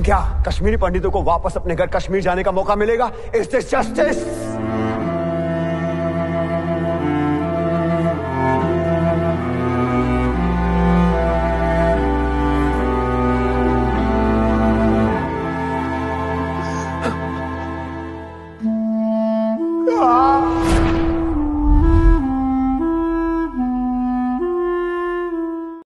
क्या कश्मीरी पंडितों को वापस अपने घर कश्मीर जाने का मौका मिलेगा? Is this justice?